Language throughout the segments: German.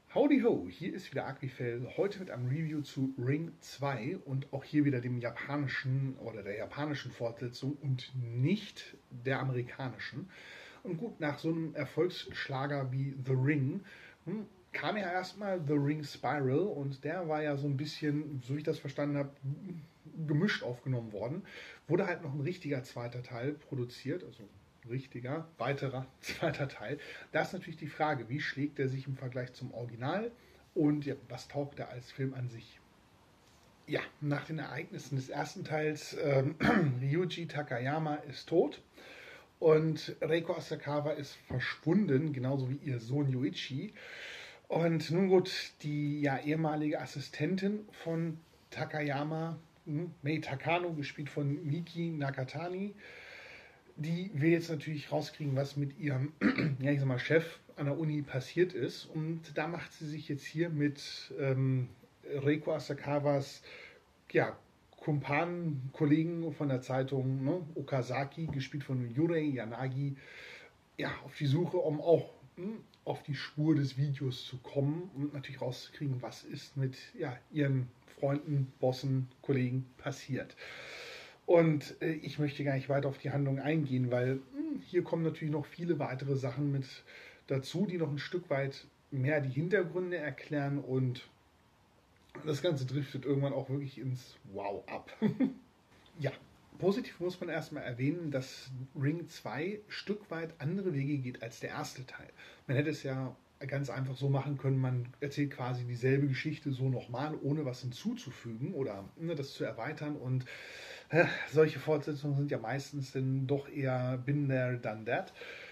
Howdy ho, hier ist wieder Agrifel, heute mit einem Review zu Ring 2 und auch hier wieder dem japanischen oder der japanischen Fortsetzung und nicht der amerikanischen. Und gut, nach so einem Erfolgsschlager wie The Ring kam ja erstmal The Ring Spiral und der war ja so ein bisschen, so wie ich das verstanden habe, gemischt aufgenommen worden. Wurde halt noch ein richtiger zweiter Teil produziert, also richtiger, weiterer zweiter Teil. Da ist natürlich die Frage, wie schlägt er sich im Vergleich zum Original und ja, was taugt er als Film an sich? Ja, nach den Ereignissen des ersten Teils, Ryuji Takayama ist tot und Reiko Asakawa ist verschwunden, genauso wie ihr Sohn Yuichi. Und nun gut, die ja ehemalige Assistentin von Takayama, Mei Takano, gespielt von Miki Nakatani, die will jetzt natürlich rauskriegen, was mit ihrem, ja, ich sag mal, Chef an der Uni passiert ist. Und da macht sie sich jetzt hier mit Reiko Asakawas, ja, Kumpanen, Kollegen von der Zeitung, ne, Okazaki, gespielt von Yurei Yanagi, ja, auf die Suche, um auch auf die Spur des Videos zu kommen und natürlich rauszukriegen, was ist mit ja, ihren Freunden, Bossen, Kollegen passiert. Und ich möchte gar nicht weiter auf die Handlung eingehen, weil hier kommen natürlich noch viele weitere Sachen mit dazu, die noch ein Stück weit mehr die Hintergründe erklären und das Ganze driftet irgendwann auch wirklich ins Wow ab. Ja, positiv muss man erstmal erwähnen, dass Ring 2 Stück weit andere Wege geht als der erste Teil. Man hätte es ja ganz einfach so machen können, man erzählt quasi dieselbe Geschichte so nochmal, ohne was hinzuzufügen oder das zu erweitern und solche Fortsetzungen sind ja meistens dann doch eher been there, done that.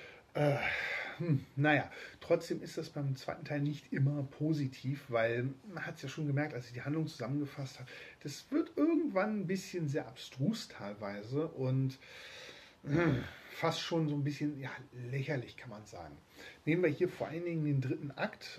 Naja, trotzdem ist das beim zweiten Teil nicht immer positiv, weil man hat es ja schon gemerkt, als ich die Handlung zusammengefasst habe, das wird irgendwann ein bisschen sehr abstrus teilweise und fast schon so ein bisschen ja, lächerlich, kann man sagen. Nehmen wir hier vor allen Dingen den dritten Akt.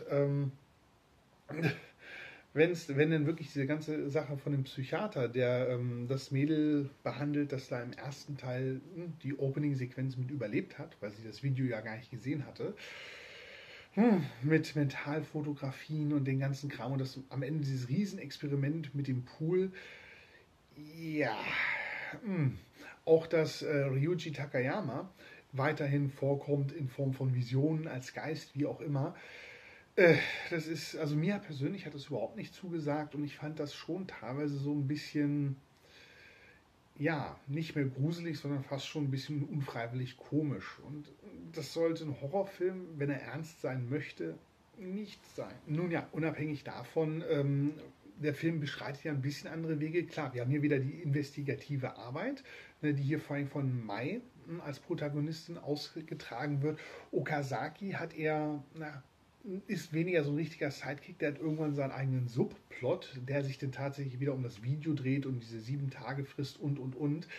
Wenn denn wirklich diese ganze Sache von dem Psychiater, der das Mädel behandelt, das da im ersten Teil die Opening-Sequenz mit überlebt hat, weil sie das Video ja gar nicht gesehen hatte, mit Mentalfotografien und den ganzen Kram und das am Ende dieses Riesenexperiment mit dem Pool, ja, auch dass Ryuji Takayama weiterhin vorkommt in Form von Visionen als Geist, wie auch immer. Das ist, also mir persönlich hat das überhaupt nicht zugesagt und ich fand das schon teilweise so ein bisschen, ja, nicht mehr gruselig, sondern fast schon ein bisschen unfreiwillig komisch. Und das sollte ein Horrorfilm, wenn er ernst sein möchte, nicht sein. Nun ja, unabhängig davon, der Film beschreitet ja ein bisschen andere Wege. Klar, wir haben hier wieder die investigative Arbeit, ne, die hier vor allem von Mai als Protagonistin ausgetragen wird. Okazaki hat eher, ist weniger so ein richtiger Sidekick, der hat irgendwann seinen eigenen Subplot, der sich dann tatsächlich wieder um das Video dreht und diese 7 Tage Frist und.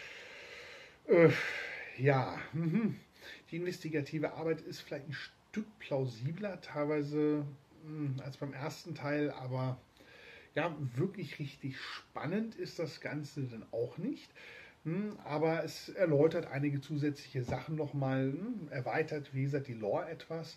Ja, die investigative Arbeit ist vielleicht ein Stück plausibler teilweise als beim ersten Teil, aber ja, wirklich richtig spannend ist das Ganze dann auch nicht. Aber es erläutert einige zusätzliche Sachen nochmal, erweitert, wie gesagt, die Lore etwas.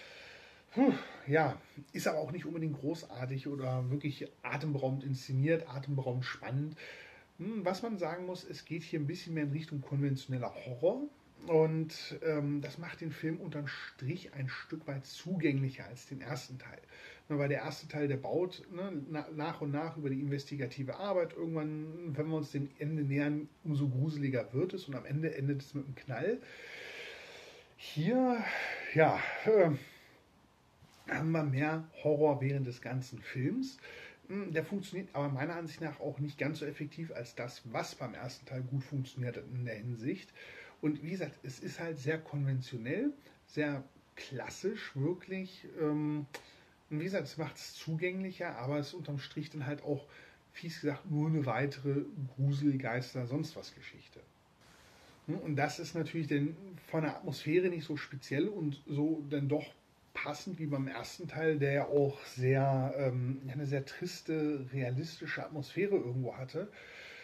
Ja, ist aber auch nicht unbedingt großartig oder wirklich atemberaubend inszeniert, atemberaubend spannend. Was man sagen muss, es geht hier ein bisschen mehr in Richtung konventioneller Horror und das macht den Film unterm Strich ein Stück weit zugänglicher als den ersten Teil. Weil der erste Teil, der baut nach und nach über die investigative Arbeit. Irgendwann, wenn wir uns dem Ende nähern, umso gruseliger wird es und am Ende endet es mit einem Knall. Hier, ja, haben wir mehr Horror während des ganzen Films. Der funktioniert aber meiner Ansicht nach auch nicht ganz so effektiv als das, was beim ersten Teil gut funktioniert hat in der Hinsicht. Und wie gesagt, es ist halt sehr konventionell, sehr klassisch wirklich. Und wie gesagt, es macht es zugänglicher, aber es ist unterm Strich dann halt auch, fies gesagt, nur eine weitere Gruselgeister, sonst was Geschichte. Und das ist natürlich dann von der Atmosphäre nicht so speziell und so dann doch passend wie beim ersten Teil, der ja auch sehr, eine sehr triste, realistische Atmosphäre irgendwo hatte,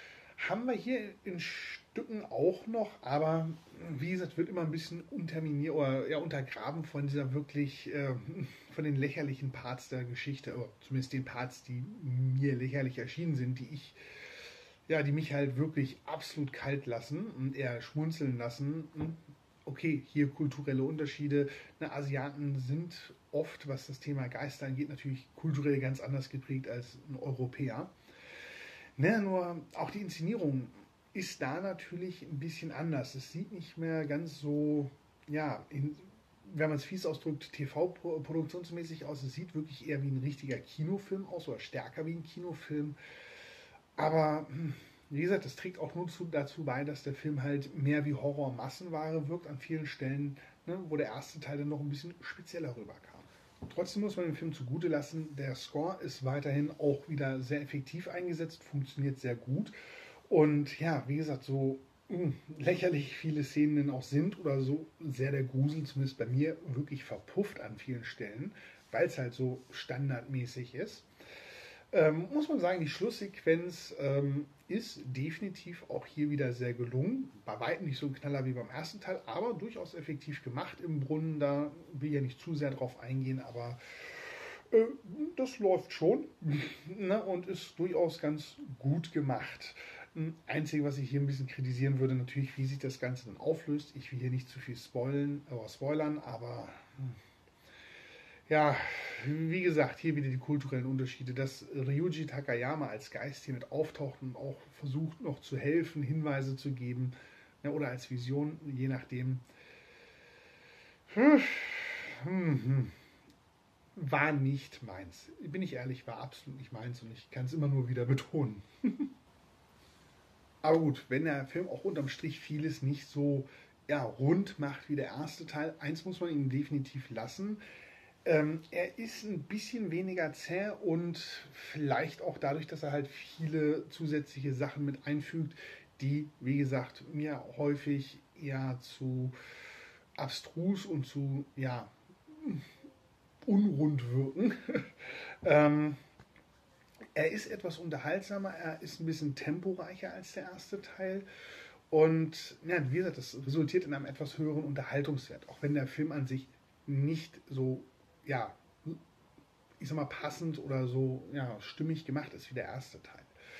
Haben wir hier in Stücken auch noch, aber wie gesagt, wird immer ein bisschen unterminiert oder ja, untergraben von dieser wirklich, von den lächerlichen Parts der Geschichte, oder zumindest den Parts, die mir lächerlich erschienen sind, die mich halt wirklich absolut kalt lassen und eher schmunzeln lassen. Okay, hier kulturelle Unterschiede. Ne, Asiaten sind oft, was das Thema Geister angeht, natürlich kulturell ganz anders geprägt als ein Europäer. Ne, nur auch die Inszenierung ist da natürlich ein bisschen anders. Es sieht nicht mehr ganz so, ja, wenn man es fies ausdrückt, TV-produktionsmäßig aus. Es sieht wirklich eher wie ein richtiger Kinofilm aus oder stärker wie ein Kinofilm. Aber wie gesagt, das trägt auch nur dazu bei, dass der Film halt mehr wie Horror-Massenware wirkt an vielen Stellen, ne, wo der erste Teil dann noch ein bisschen spezieller rüberkam. Trotzdem muss man dem Film zugute lassen, der Score ist weiterhin auch wieder sehr effektiv eingesetzt, funktioniert sehr gut. Und ja, wie gesagt, so lächerlich viele Szenen auch sind oder so sehr der Grusel, zumindest bei mir, wirklich verpufft an vielen Stellen, weil es halt so standardmäßig ist. Muss man sagen, die Schlusssequenz ist definitiv auch hier wieder sehr gelungen. Bei weitem nicht so ein Knaller wie beim ersten Teil, aber durchaus effektiv gemacht im Brunnen. Da will ich ja nicht zu sehr drauf eingehen, aber das läuft schon ne, und ist durchaus ganz gut gemacht. Einzige, was ich hier ein bisschen kritisieren würde, natürlich, wie sich das Ganze dann auflöst. Ich will hier nicht zu viel spoilern, aber ja, wie gesagt, hier wieder die kulturellen Unterschiede, dass Ryuji Takayama als Geist hier mit auftaucht und auch versucht noch zu helfen, Hinweise zu geben, ja, oder als Vision, je nachdem. War nicht meins. Bin ich ehrlich, war absolut nicht meins und ich kann es immer nur wieder betonen. Aber gut, wenn der Film auch unterm Strich vieles nicht so ja, rund macht wie der erste Teil, eins muss man ihm definitiv lassen. Er ist ein bisschen weniger zäh und vielleicht auch dadurch, dass er halt viele zusätzliche Sachen mit einfügt, die, wie gesagt, mir häufig eher zu abstrus und zu, ja, unrund wirken. Er ist etwas unterhaltsamer, er ist ein bisschen temporeicher als der erste Teil. Und ja, wie gesagt, das resultiert in einem etwas höheren Unterhaltungswert, auch wenn der Film an sich nicht so, ja, ich sag mal, passend oder so ja, stimmig gemacht ist wie der erste Teil.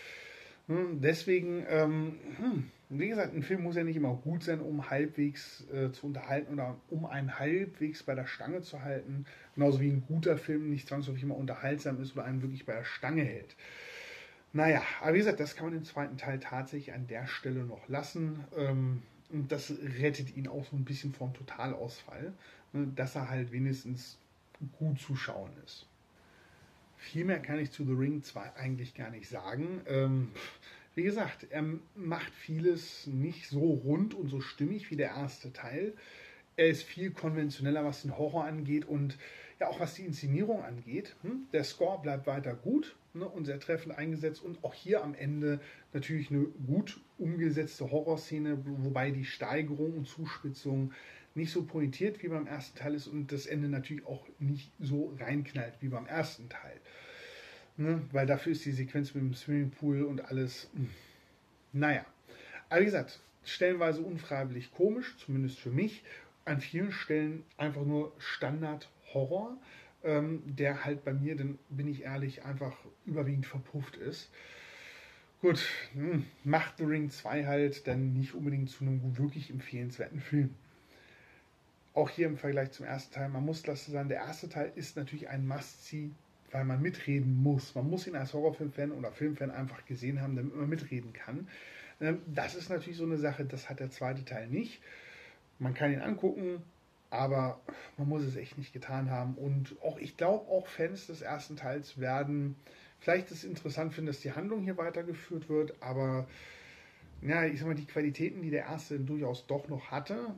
Deswegen, wie gesagt, ein Film muss ja nicht immer gut sein, um halbwegs zu unterhalten oder um einen halbwegs bei der Stange zu halten. Genauso wie ein guter Film nicht zwangsläufig immer unterhaltsam ist oder einen wirklich bei der Stange hält. Naja, aber wie gesagt, das kann man im zweiten Teil tatsächlich an der Stelle noch lassen. Und das rettet ihn auch so ein bisschen vom Totalausfall, dass er halt wenigstens gut zu schauen ist. Viel mehr kann ich zu The Ring 2 eigentlich gar nicht sagen. Wie gesagt, er macht vieles nicht so rund und so stimmig wie der erste Teil. Er ist viel konventioneller, was den Horror angeht und ja auch was die Inszenierung angeht. Der Score bleibt weiter gut, ne, und sehr treffend eingesetzt und auch hier am Ende natürlich eine gut umgesetzte Horrorszene, wobei die Steigerung und Zuspitzung nicht so pointiert wie beim ersten Teil ist und das Ende natürlich auch nicht so reinknallt wie beim ersten Teil. Ne? Weil dafür ist die Sequenz mit dem Swimmingpool und alles, naja. Aber wie gesagt, stellenweise unfreiwillig komisch, zumindest für mich. An vielen Stellen einfach nur Standard-Horror, der halt bei mir, dann bin ich ehrlich, einfach überwiegend verpufft ist. Gut, macht The Ring 2 halt dann nicht unbedingt zu einem wirklich empfehlenswerten Film. Auch hier im Vergleich zum ersten Teil, man muss das sagen, der erste Teil ist natürlich ein Must-See, weil man mitreden muss. Man muss ihn als Horrorfilm-Fan oder Filmfan einfach gesehen haben, damit man mitreden kann. Das ist natürlich so eine Sache, das hat der zweite Teil nicht. Man kann ihn angucken, aber man muss es echt nicht getan haben. Und auch ich glaube, auch Fans des ersten Teils werden vielleicht es interessant finden, dass die Handlung hier weitergeführt wird, aber ja, ich sag mal, die Qualitäten, die der erste durchaus doch noch hatte,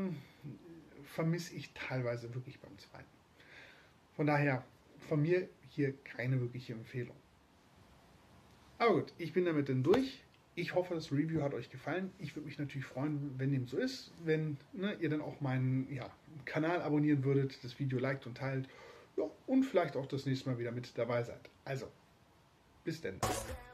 vermisse ich teilweise wirklich beim zweiten. Von daher von mir hier keine wirkliche Empfehlung. Aber gut, ich bin damit dann durch. Ich hoffe, das Review hat euch gefallen. Ich würde mich natürlich freuen, wenn dem so ist, wenn ihr dann auch meinen Kanal abonnieren würdet, das Video liked und teilt, ja, und vielleicht auch das nächste Mal wieder mit dabei seid. Also, bis denn.